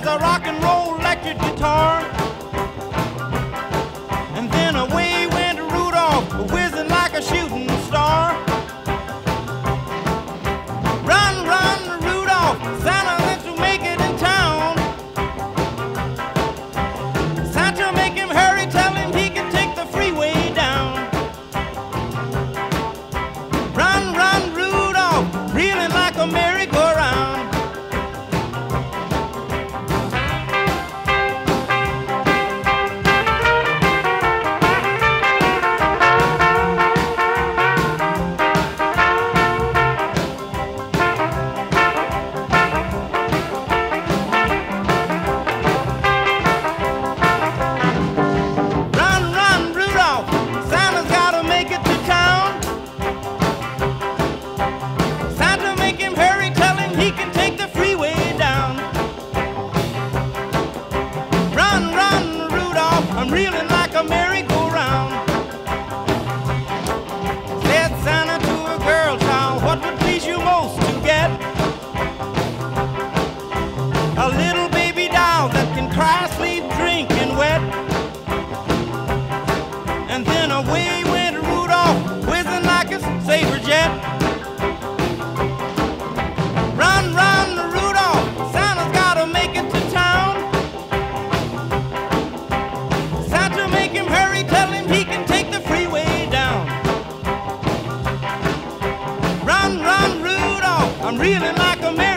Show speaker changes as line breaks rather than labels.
a rock and roll electric guitar. And then away went Rudolph, whizzing like a shooting star. Run, run, Rudolph, Santa wants to make it in town. Santa, make him hurry, tell him he can take the freeway down. Run, run, Rudolph, reeling like a merry-go-round. I'm reeling like a merry-go-round. Said Santa to a girl child, what would please you most to get? A little baby doll that can cry, sleep, drink, and wet. And then away went Rudolph, whizzing like a saber jet. Run, run, Rudolph, Santa's gotta make it to town. Make him hurry, tell him he can take the freeway down. Run, run, Rudolph, I'm reeling like a man.